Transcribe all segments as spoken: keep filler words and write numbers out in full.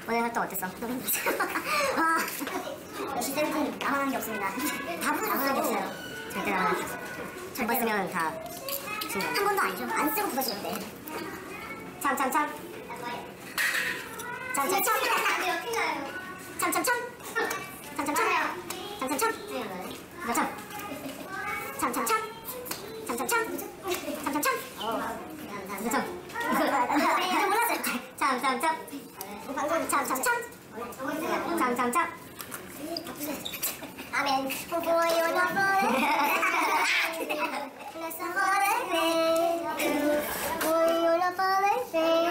오늘 활동 어땠어? 너무 힘들었어. 와, 역시 쌤은 나만 한 게 없습니다. 다 나만 한 게 없어요. 절대 나만 한 게 없어요. 한번 쓰면 다 한 번도 아니죠. 안 쓰고 부서지는데. 참, 참, 참. 참, 참, 참. 참, 참, 참. 참, 참, 참. 참, 참, 참. 참, 참, 참. 참, 참, 참. 참, 참, 참. 참, 참, 참. 참, 참. 이거 몰랐어요. 참, 참, 참. 참, 참, 참. 참, 참, 참. 아멘. For your love. Let's have a day. For your love, let's say.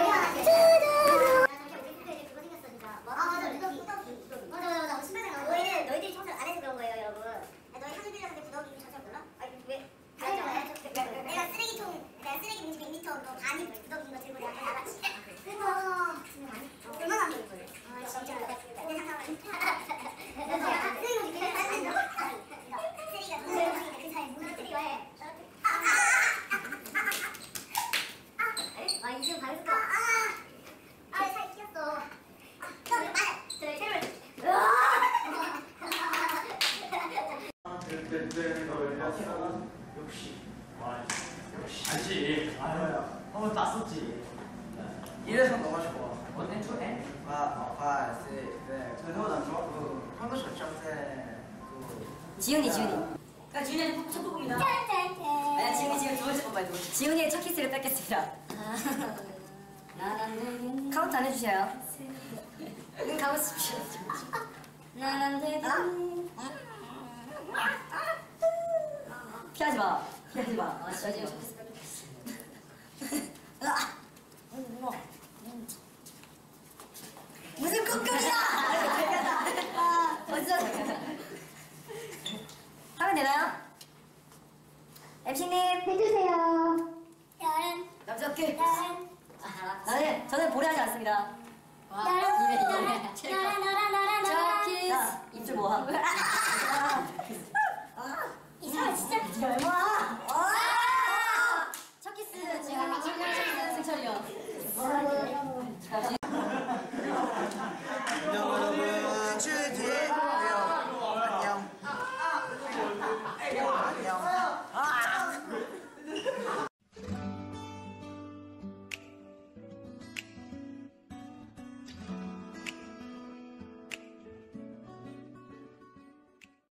아 맞아, 무더기, 무더기, 무더기. 맞아, 맞아, 맞아. 신발장. 너희는 너희들이 청소를 안 해서 그런 거예요, 여러분. 너희 한국이라는데 무더기 청소 몰라? 아니 왜? 알잖아요. 내가 쓰레기통, 내가 쓰레기 봉지 백 리터 너 반이 무더기인 거 들고 내가 나갔지. 그거 얼마나 안 되는 거예요? 아 진짜. 근데 잠깐만. 쓰레기 봉지 그냥 안 넣어. 쓰레기가 너무 많으니까 그 사이에 무너뜨리려 해. 아 이제 방송. 아아 살 끼었어. 저기 맞아. 저기 새로. 역시. 역시. 알지. 아유, 한번 땄었지. 이래서 너가 좋아. 원앤 투 앤? 아, 아, 세, 네. 저 형은 안 좋아? 그, 한도 좋죠. 세, 그. 지훈이, 지훈이. 야, 지훈이의 첫 곡입니다. 짠짠짠. 아, 지훈이 지금 두 번째 곡 봐요, 두 번째. 지훈이의 첫 키스를 뺏겠습니다. 카운트 안 해주셔요. 눈 감으십시오. 나난 되게. 피하지 마. 피하지 마. 아, 저 지금 첫 키스 뺏겠습니다. 무슨 꿈꾸이야! 아, 어디서? 하면 되나요? 엠씨님 해주세요. 여름 남자답게. 여름 아, 나는, 저는 보려하지 않습니다. 여름 입에, 입에. 나라 나라 나라 나라 자, 입술 모함.